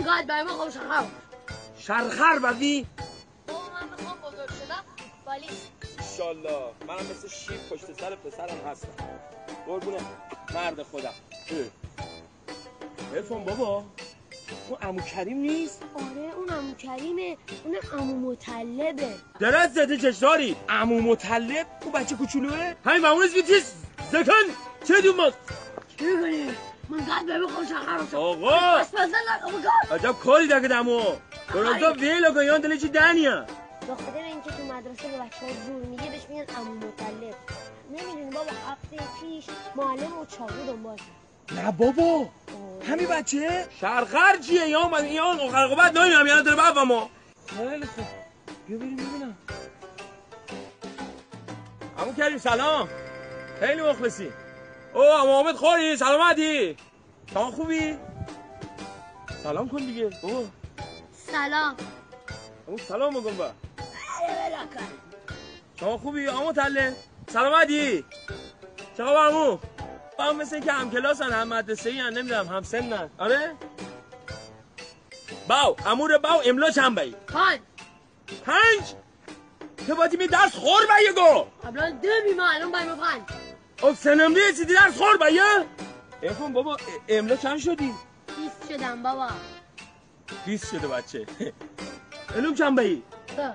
میخواد برای ما شرخر شرخر بدی؟ بابا من میخوام بزرگ شدم ولی انشالله منم مثل شیر پشت سر پسرم هستم قربونه مرد خودم. عرفان بابا اون عمو کریم نیست؟ آره اون عمو کریمه، اون عمو مطلبه. درست زده چشداری عمو مطلب اون بچه کوچولوه همین مامونش بیتیس زکن چه دون ماست چی میکنی؟ من قد به میخوام شرخر آقا بس بزن نکن عجب کاری دکه دمو درستا ویلو که یان دلی چی دنیا به خاطر اینکه تو مدرسه به بچه ها زور میگه بهش میگن عمو مطلب. نمیدونی بابا هفته پیش معلم و چاقو دنبال نه بابا همین بچه شرخر چیه یا من یا قرقبت نمیدونم یعنی داره بابا ما خیلی خوب بیا بریم ببینم. عمو کریم سلام خیلی مخلصی. او عمو حامد خوری سلامتی شما خوبی سلام کن دیگه بابا. سلام عمو سلام میگم با شما خوبی عمو تله سلامتی چقدر عمو هم مثل اینکه هم کلاسن هم مدرسه ای ان نمیدونم هم سنن. آره باو امور باو املا چند بایی 5 تو باید می درس خور بایی گو قبلا 2 بیمه الان باید 5 او سنم دیگه چیزی درس خور بایی افون بابا املا چند شدی 20 شدم بابا 20 شده بچه علوم چند بایی 2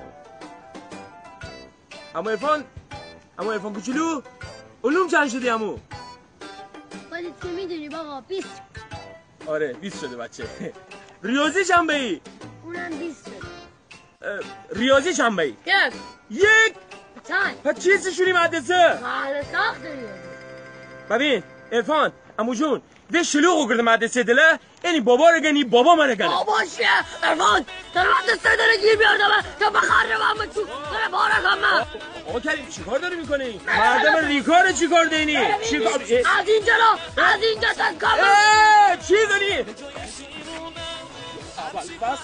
اما ارفان کوچولو علوم چند شدی امو خودت که میدونی بابا 20 آره 20 شده بچه ریاضی چند بایی اونم 20 شد ریاضی چند بایی 1 چند پس چیزی شونی مدرسه خاله ساخت ریاضی ببین ارفان امو جون ده شلوغو کرده مدرسه دله یعنی بابا رو گنی بابا منو گنه بابا چیه ارفان داره مدرسه داره گیر بیاردمه تا بخره من بچو داره بارکم من آقا کریم چیکار داری میکنی مردم ریکاره چیکار دینی چیکار از این جلو از اینجا تا کام چی داری بس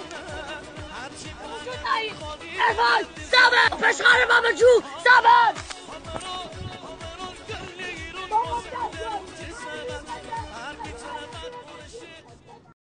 ارفان صبر پشخار بابا جو صبر